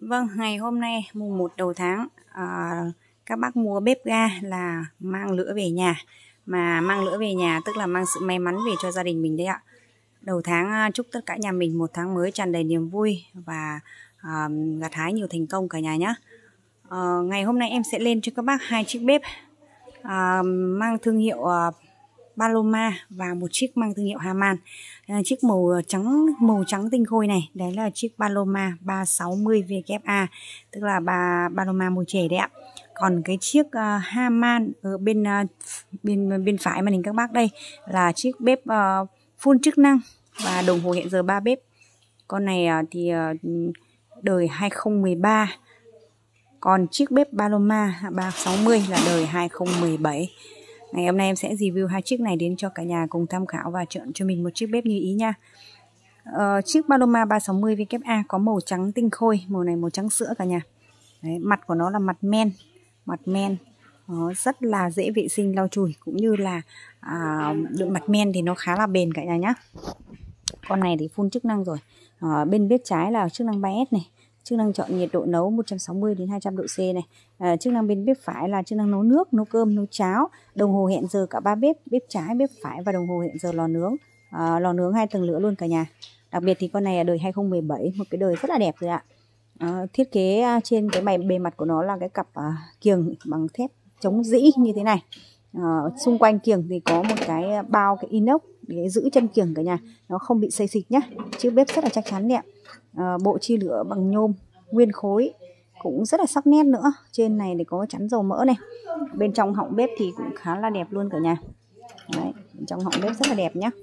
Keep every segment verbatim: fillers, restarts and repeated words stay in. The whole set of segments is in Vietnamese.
Vâng, ngày hôm nay mùng một đầu tháng à, các bác mua bếp ga là mang lửa về nhà. Mà mang lửa về nhà tức là mang sự may mắn về cho gia đình mình đấy ạ. Đầu tháng chúc tất cả nhà mình một tháng mới tràn đầy niềm vui và à, gặt hái nhiều thành công cả nhà nhé. à, Ngày hôm nay em sẽ lên cho các bác hai chiếc bếp à, mang thương hiệu à, Paloma và một chiếc mang thương hiệu Haman. À, chiếc màu trắng màu trắng tinh khôi này, đấy là chiếc Paloma ba sáu mươi W A, tức là ba Paloma mùi chè đấy ạ. Còn cái chiếc uh, Haman ở bên uh, bên bên phải màn hình các bác đây là chiếc bếp uh, full chức năng và đồng hồ hẹn giờ ba bếp. Con này uh, thì uh, đời hai không một ba. Còn chiếc bếp Paloma ba sáu mươi là đời hai không một bảy. Ngày hôm nay em sẽ review hai chiếc này đến cho cả nhà cùng tham khảo và chọn cho mình một chiếc bếp như ý nha. Ờ, chiếc Paloma ba sáu mươi W A có màu trắng tinh khôi, màu này màu trắng sữa cả nhà. Đấy, mặt của nó là mặt men, mặt men nó rất là dễ vệ sinh lau chùi, cũng như là à, lượng mặt men thì nó khá là bền cả nhà nhé. Con này thì full chức năng rồi. À, bên bếp trái là chức năng ba S này, chức năng chọn nhiệt độ nấu một trăm sáu mươi đến hai trăm độ C này. À, chức năng bên bếp phải là chức năng nấu nước, nấu cơm, nấu cháo, đồng hồ hẹn giờ cả ba bếp, bếp trái, bếp phải và đồng hồ hẹn giờ lò nướng. À, lò nướng hai tầng lửa luôn cả nhà. Đặc biệt thì con này là đời hai không một bảy, một cái đời rất là đẹp rồi ạ. À, thiết kế trên cái bề bề mặt của nó là cái cặp à, kiềng bằng thép chống rĩ như thế này. À, xung quanh kiềng thì có một cái bao cái inox để giữ chân kiềng cả nhà, nó không bị xây xịch nhá. Chiếc bếp rất là chắc chắn đẹp. À, bộ chi lửa bằng nhôm nguyên khối cũng rất là sắc nét nữa. Trên này thì có chắn dầu mỡ này. Bên trong họng bếp thì cũng khá là đẹp luôn cả nhà. Đấy, bên trong họng bếp rất là đẹp nhá.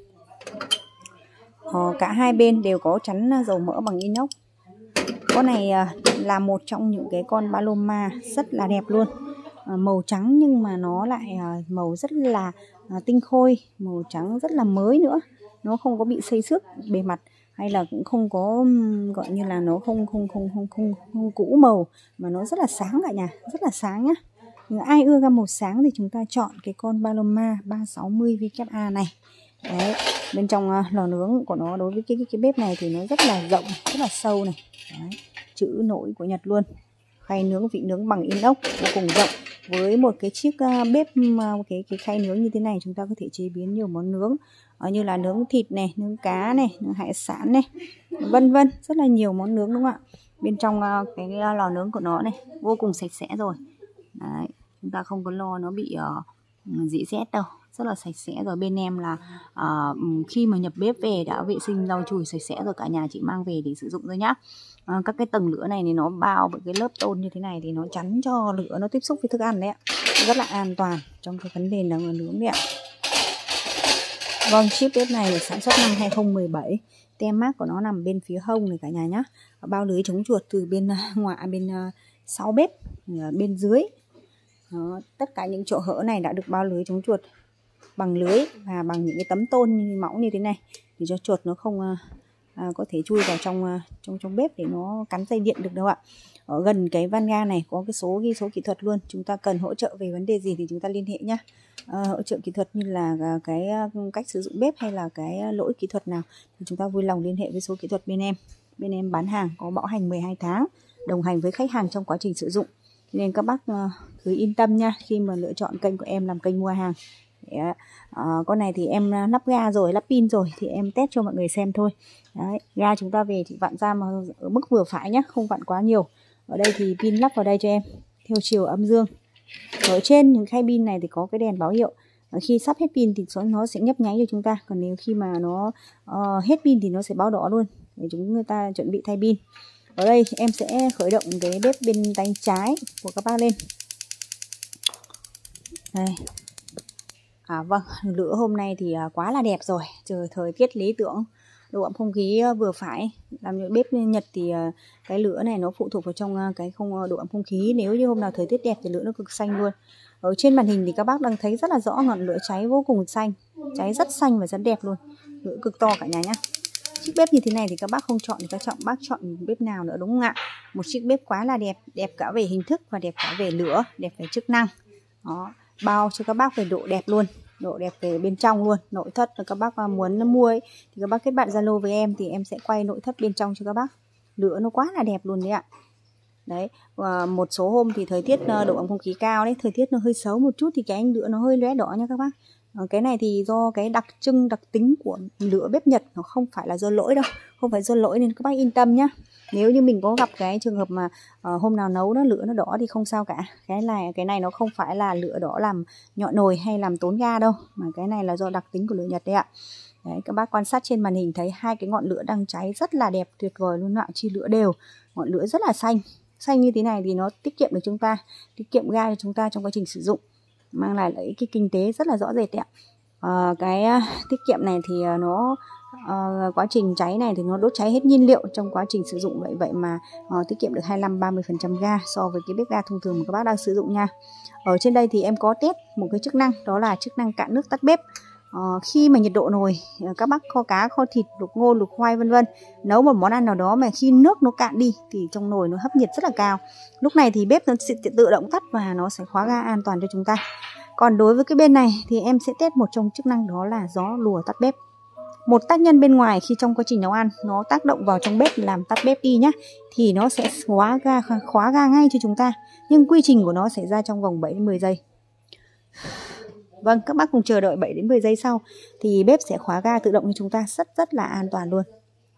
Ờ, cả hai bên đều có chắn dầu mỡ bằng inox. Con này là một trong những cái con Paloma rất là đẹp luôn. À, màu trắng nhưng mà nó lại màu rất là tinh khôi, màu trắng rất là mới nữa. Nó không có bị xây xước bề mặt, hay là cũng không có gọi như là nó không không không không không, không cũ màu, mà nó rất là sáng cả nhà, rất là sáng nhá. Ai ưa gam màu sáng thì chúng ta chọn cái con Paloma ba sáu mươi W A này. Đấy, bên trong uh, lò nướng của nó, đối với cái, cái cái bếp này thì nó rất là rộng, rất là sâu này. Đấy, chữ nổi của Nhật luôn. Khay nướng vị nướng bằng inox vô cùng rộng. Với một cái chiếc uh, bếp uh, cái cái khay nướng như thế này, chúng ta có thể chế biến nhiều món nướng, uh, như là nướng thịt này, nướng cá này, nướng hải sản này, vân vân, rất là nhiều món nướng đúng không ạ? Bên trong uh, cái uh, lò nướng của nó này vô cùng sạch sẽ rồi. Đấy, chúng ta không có lo nó bị uh, dỉ sét đâu, rất là sạch sẽ rồi. Bên em là uh, khi mà nhập bếp về đã vệ sinh lau chùi sạch sẽ rồi cả nhà, chỉ mang về để sử dụng thôi nhá. Uh, các cái tầng lửa này thì nó bao bởi cái lớp tôn như thế này thì nó chắn cho lửa nó tiếp xúc với thức ăn đấy ạ, rất là an toàn trong cái vấn đề nấu nướng đấy ạ. Vâng, chiếc bếp này sản xuất năm hai không một bảy, tem mác của nó nằm bên phía hông này cả nhà nhá. Bao lưới chống chuột từ bên ngoại bên uh, sau bếp, uh, bên dưới. Đó, tất cả những chỗ hở này đã được bao lưới chống chuột bằng lưới và bằng những cái tấm tôn như, mỏng như thế này, để cho chuột nó không uh, uh, có thể chui vào trong uh, trong trong bếp để nó cắn dây điện được đâu ạ. Ở gần cái van ga này có cái số ghi số kỹ thuật luôn, chúng ta cần hỗ trợ về vấn đề gì thì chúng ta liên hệ nhá. Uh, hỗ trợ kỹ thuật như là uh, cái uh, cách sử dụng bếp hay là cái uh, lỗi kỹ thuật nào thì chúng ta vui lòng liên hệ với số kỹ thuật bên em. Bên em bán hàng có bảo hành mười hai tháng, đồng hành với khách hàng trong quá trình sử dụng, nên các bác uh, cứ yên tâm nha khi mà lựa chọn kênh của em làm kênh mua hàng. Đấy, à, con này thì em lắp ga rồi, lắp pin rồi thì em test cho mọi người xem thôi. Đấy, ga chúng ta về thì vặn ra mà ở mức vừa phải nhé, không vặn quá nhiều. Ở đây thì pin lắp vào đây cho em theo chiều âm dương. Ở trên những khay pin này thì có cái đèn báo hiệu, khi sắp hết pin thì nó sẽ nhấp nháy cho chúng ta, còn nếu khi mà nó uh, hết pin thì nó sẽ báo đỏ luôn để chúng ta chuẩn bị thay pin. Ở đây em sẽ khởi động cái bếp bên tay trái của các bác lên. Đây. À, vâng, lửa hôm nay thì quá là đẹp rồi, trời thời tiết lý tưởng, độ ẩm không khí vừa phải. Làm như bếp Nhật thì cái lửa này nó phụ thuộc vào trong cái không độ ẩm không khí. Nếu như hôm nào thời tiết đẹp thì lửa nó cực xanh luôn. Ở trên màn hình thì các bác đang thấy rất là rõ ngọn lửa cháy vô cùng xanh, cháy rất xanh và rất đẹp luôn, lửa cực to cả nhà nhé. Chiếc bếp như thế này thì các bác không chọn thì các chọn bác chọn bếp nào nữa đúng không ạ? Một chiếc bếp quá là đẹp, đẹp cả về hình thức và đẹp cả về lửa, đẹp về chức năng. Đó, bao cho các bác về độ đẹp luôn, độ đẹp về bên trong luôn. Nội thất là các bác muốn mua ấy, thì các bác kết bạn Zalo với em thì em sẽ quay nội thất bên trong cho các bác. Lửa nó quá là đẹp luôn đấy ạ. Đấy, và một số hôm thì thời tiết độ ẩm không khí cao đấy, thời tiết nó hơi xấu một chút thì cái anh lửa nó hơi lóe đỏ nha các bác. Cái này thì do cái đặc trưng đặc tính của lửa bếp Nhật, nó không phải là do lỗi đâu, không phải do lỗi nên các bác yên tâm nhá. Nếu như mình có gặp cái trường hợp mà uh, hôm nào nấu nó lửa nó đỏ thì không sao cả. Cái này cái này nó không phải là lửa đỏ làm nhọn nồi hay làm tốn ga đâu, mà cái này là do đặc tính của lửa Nhật đấy ạ. Đấy, các bác quan sát trên màn hình thấy hai cái ngọn lửa đang cháy rất là đẹp, tuyệt vời luôn ạ, chi lửa đều, ngọn lửa rất là xanh. Xanh như thế này thì nó tiết kiệm được chúng ta, tiết kiệm ga cho chúng ta trong quá trình sử dụng, mang lại lợi ích cái kinh tế rất là rõ rệt đấy ạ. À, cái uh, tiết kiệm này thì uh, nó uh, quá trình cháy này thì nó đốt cháy hết nhiên liệu trong quá trình sử dụng, vậy vậy mà uh, tiết kiệm được hai mươi lăm đến ba mươi phần trăm ga so với cái bếp ga thông thường mà các bác đang sử dụng nha. Ở trên đây thì em có test một cái chức năng, đó là chức năng cạn nước tắt bếp. Uh, khi mà nhiệt độ nồi các bác kho cá, kho thịt, luộc ngô, luộc khoai vân vân, nấu một món ăn nào đó mà khi nước nó cạn đi thì trong nồi nó hấp nhiệt rất là cao. Lúc này thì bếp nó sẽ tự động tắt và nó sẽ khóa ga an toàn cho chúng ta. Còn đối với cái bên này thì em sẽ test một trong chức năng, đó là gió lùa tắt bếp. Một tác nhân bên ngoài khi trong quá trình nấu ăn nó tác động vào trong bếp làm tắt bếp đi nhá, thì nó sẽ khóa ga, khóa ga ngay cho chúng ta. Nhưng quy trình của nó xảy ra trong vòng bảy đến mười giây. Vâng, các bác cùng chờ đợi bảy đến mười giây sau thì bếp sẽ khóa ga tự động cho chúng ta, rất rất là an toàn luôn.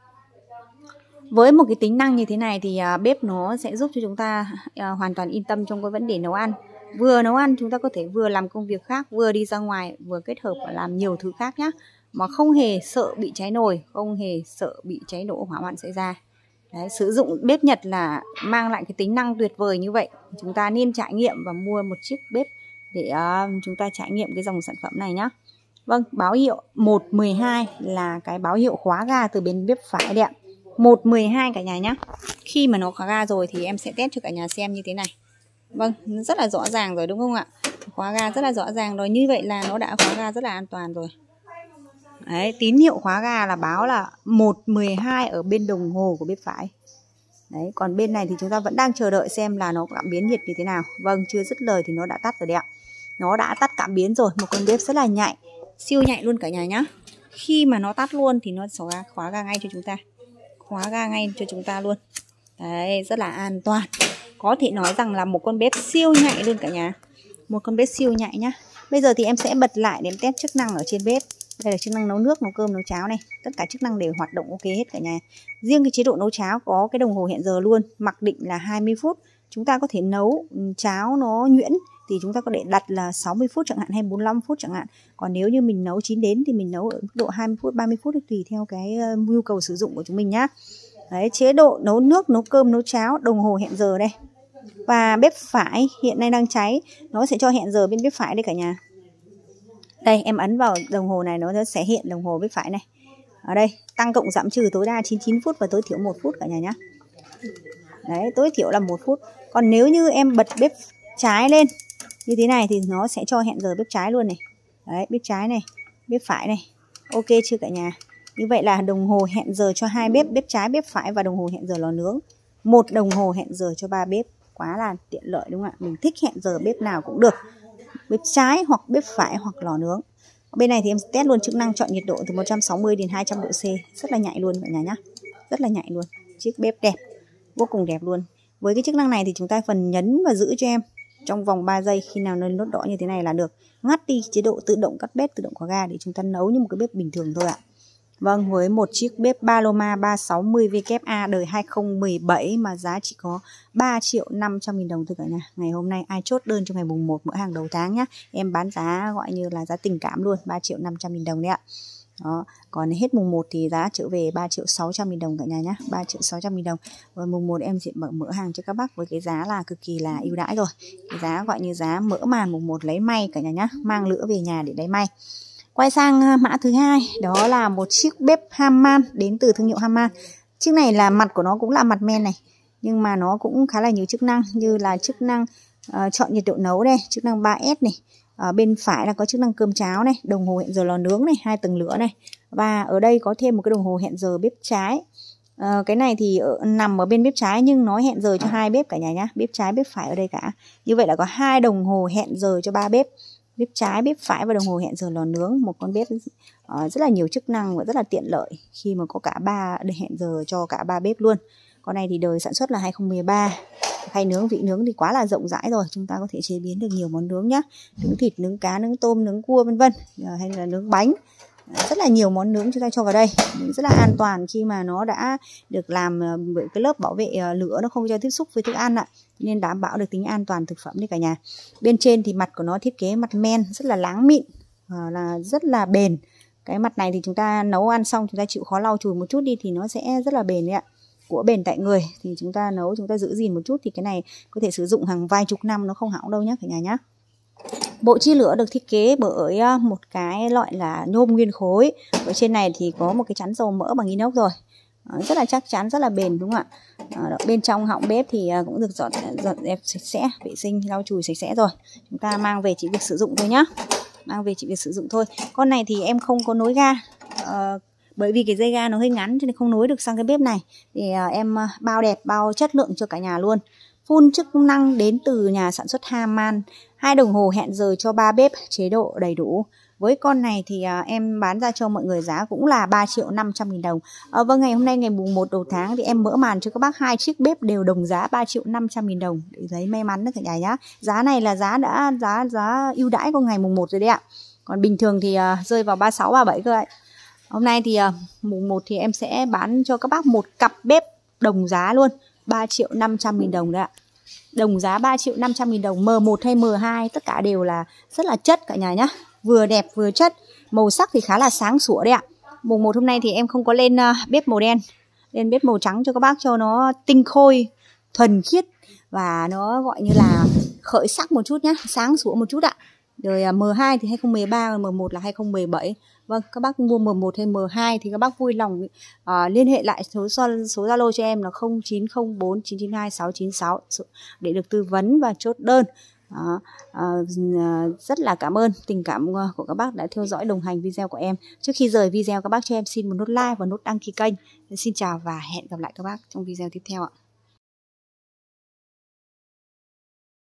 Với một cái tính năng như thế này thì uh, bếp nó sẽ giúp cho chúng ta uh, hoàn toàn yên tâm trong cái vấn đề nấu ăn. Vừa nấu ăn chúng ta có thể vừa làm công việc khác, vừa đi ra ngoài, vừa kết hợp và làm nhiều thứ khác nhá, mà không hề sợ bị cháy nồi, không hề sợ bị cháy nổ hỏa hoạn xảy ra. Đấy, sử dụng bếp Nhật là mang lại cái tính năng tuyệt vời như vậy. Chúng ta nên trải nghiệm và mua một chiếc bếp để uh, chúng ta trải nghiệm cái dòng sản phẩm này nhá. Vâng, báo hiệu một mười hai là cái báo hiệu khóa ga từ bên bếp phải đấy ạ. một mười hai cả nhà nhá. Khi mà nó khóa ga rồi thì em sẽ test cho cả nhà xem như thế này. Vâng, rất là rõ ràng rồi đúng không ạ? Khóa ga rất là rõ ràng rồi, như vậy là nó đã khóa ga rất là an toàn rồi. Đấy, tín hiệu khóa ga là báo là một mười hai ở bên đồng hồ của bếp phải. Đấy, còn bên này thì chúng ta vẫn đang chờ đợi xem là nó cảm biến nhiệt như thế nào. Vâng, chưa dứt lời thì nó đã tắt rồi đấy ạ. Nó đã tắt cảm biến rồi, một con bếp rất là nhạy, siêu nhạy luôn cả nhà nhá. Khi mà nó tắt luôn thì nó sẽ khóa ga ngay cho chúng ta. Khóa ga ngay cho chúng ta luôn. Đấy, rất là an toàn. Có thể nói rằng là một con bếp siêu nhạy luôn cả nhà. Một con bếp siêu nhạy nhá. Bây giờ thì em sẽ bật lại để em test chức năng ở trên bếp. Đây là chức năng nấu nước, nấu cơm, nấu cháo này. Tất cả chức năng đều hoạt động ok hết cả nhà. Riêng cái chế độ nấu cháo có cái đồng hồ hẹn giờ luôn, mặc định là hai mươi phút. Chúng ta có thể nấu cháo nó nhuyễn thì chúng ta có thể đặt là sáu mươi phút chẳng hạn, hay bốn mươi lăm phút chẳng hạn. Còn nếu như mình nấu chín đến thì mình nấu ở mức độ hai mươi phút, ba mươi phút, tùy theo cái nhu cầu sử dụng của chúng mình nhá. Đấy, chế độ nấu nước, nấu cơm, nấu cháo, đồng hồ hẹn giờ đây. Và bếp phải hiện nay đang cháy, nó sẽ cho hẹn giờ bên bếp phải đây cả nhà. Đây, em ấn vào đồng hồ này nó sẽ hiện đồng hồ bếp phải này. Ở đây, tăng cộng giảm trừ tối đa chín mươi chín phút và tối thiểu một phút cả nhà nhá. Đấy, tối thiểu là một phút. Còn nếu như em bật bếp trái lên như thế này thì nó sẽ cho hẹn giờ bếp trái luôn này. Đấy, bếp trái này, bếp phải này. Ok chưa cả nhà? Như vậy là đồng hồ hẹn giờ cho hai bếp, bếp trái, bếp phải và đồng hồ hẹn giờ lò nướng. Một đồng hồ hẹn giờ cho ba bếp, quá là tiện lợi đúng không ạ? Mình thích hẹn giờ bếp nào cũng được, bếp trái hoặc bếp phải hoặc lò nướng. Bên này thì em test luôn chức năng chọn nhiệt độ từ một trăm sáu mươi đến hai trăm độ C, rất là nhạy luôn cả nhà nhá, rất là nhạy luôn. Chiếc bếp đẹp, vô cùng đẹp luôn. Với cái chức năng này thì chúng ta phần nhấn và giữ cho em trong vòng ba giây, khi nào nó nốt đỏ như thế này là được. Ngắt đi chế độ tự động tắt bếp, tự động khóa ga để chúng ta nấu như một cái bếp bình thường thôi ạ. Vâng, với một chiếc bếp Paloma ba sáu mươi W A đời hai không một bảy mà giá chỉ có ba triệu năm trăm nghìn đồng thôi cả nhà. Ngày hôm nay ai chốt đơn cho ngày mùng một mỗi hàng đầu tháng nhá, em bán giá gọi như là giá tình cảm luôn, ba triệu năm trăm nghìn đồng đấy ạ. Đó, còn hết mùng một thì giá trở về ba triệu sáu trăm nghìn đồng cả nhà nhá, ba triệu sáu trăm nghìn đồng. Và mùng một em sẽ mở mở hàng cho các bác với cái giá là cực kỳ là ưu đãi rồi. Cái giá gọi như giá mở màn mùng một lấy may cả nhà nhá, mang lửa về nhà để lấy may. Quay sang mã thứ hai, đó là một chiếc bếp Haman đến từ thương hiệu Haman. Chiếc này là mặt của nó cũng là mặt men này, nhưng mà nó cũng khá là nhiều chức năng, như là chức năng uh, chọn nhiệt độ nấu đây, chức năng ba S này. Ở bên phải là có chức năng cơm cháo này, đồng hồ hẹn giờ lò nướng này, hai tầng lửa này. Và ở đây có thêm một cái đồng hồ hẹn giờ bếp trái. uh, Cái này thì ở, nằm ở bên bếp trái nhưng nó hẹn giờ cho hai bếp cả nhà nhá, bếp trái bếp phải ở đây cả. Như vậy là có hai đồng hồ hẹn giờ cho ba bếp, bếp trái, bếp phải và đồng hồ hẹn giờ lò nướng. Một con bếp uh, rất là nhiều chức năng và rất là tiện lợi khi mà có cả ba hẹn giờ cho cả ba bếp luôn. Con này thì đời sản xuất là hai không một ba. khay nướng, vị nướng thì quá là rộng rãi rồi, chúng ta có thể chế biến được nhiều món nướng nhá, nướng thịt, nướng cá, nướng tôm, nướng cua vân vân, hay là nướng bánh, rất là nhiều món nướng chúng ta cho vào đây, rất là an toàn khi mà nó đã được làm bởi cái lớp bảo vệ lửa, nó không cho tiếp xúc với thức ăn ạ, nên đảm bảo được tính an toàn thực phẩm đấy cả nhà. Bên trên thì mặt của nó thiết kế mặt men rất là láng mịn, là rất là bền. Cái mặt này thì chúng ta nấu ăn xong chúng ta chịu khó lau chùi một chút đi thì nó sẽ rất là bền đấy ạ. Của bền tại người thì chúng ta nấu, chúng ta giữ gìn một chút thì cái này có thể sử dụng hàng vài chục năm nó không hỏng đâu nhé cả nhà nhé. Bộ chia lửa được thiết kế bởi một cái loại là nhôm nguyên khối. Ở trên này thì có một cái chắn dầu mỡ bằng inox rồi, rất là chắc chắn, rất là bền đúng không ạ. Bên trong họng bếp thì cũng được dọn dọn dẹp sạch sẽ, vệ sinh, lau chùi sạch sẽ rồi. Chúng ta mang về chỉ việc sử dụng thôi nhá. Mang về chỉ việc sử dụng thôi. Con này thì em không có nối ga, uh, bởi vì cái dây ga nó hơi ngắn cho nên không nối được sang cái bếp này. Thì uh, em bao đẹp, bao chất lượng cho cả nhà luôn. Phun chức năng đến từ nhà sản xuất Haman, hai đồng hồ hẹn giờ cho ba bếp, chế độ đầy đủ. Với con này thì uh, em bán ra cho mọi người giá cũng là ba triệu năm trăm nghìn đồng. uh, Vâng, ngày hôm nay ngày mùng một đầu tháng thì em mở màn cho các bác hai chiếc bếp đều đồng giá ba triệu năm trăm nghìn đồng để giấy may mắn đó cả nhà nhá. Giá này là giá đã giá giá ưu đãi của ngày mùng một rồi đấy ạ. Còn bình thường thì uh, rơi vào ba mươi sáu, ba mươi bảy cơ ạ. Hôm nay thì uh, mùng một thì em sẽ bán cho các bác một cặp bếp đồng giá luôn, ba triệu năm trăm nghìn đồng đấy ạ. Đồng giá ba triệu năm trăm nghìn đồng, M một hay M hai tất cả đều là rất là chất cả nhà nhá. Vừa đẹp vừa chất, màu sắc thì khá là sáng sủa đấy ạ. Mùng một hôm nay thì em không có lên uh, bếp màu đen, lên bếp màu trắng cho các bác cho nó tinh khôi, thuần khiết và nó gọi như là khởi sắc một chút nhá, sáng sủa một chút ạ. Rồi uh, M hai thì hai không một ba, M một là hai không một bảy. Vâng, các bác mua M một hay M hai thì các bác vui lòng uh, liên hệ lại số số Zalo cho em là không chín không bốn chín chín hai sáu chín sáu để được tư vấn và chốt đơn. Đó, uh, rất là cảm ơn tình cảm của các bác đã theo dõi đồng hành video của em. Trước khi rời video các bác cho em xin một nút like và nút đăng ký kênh. Xin chào và hẹn gặp lại các bác trong video tiếp theo ạ.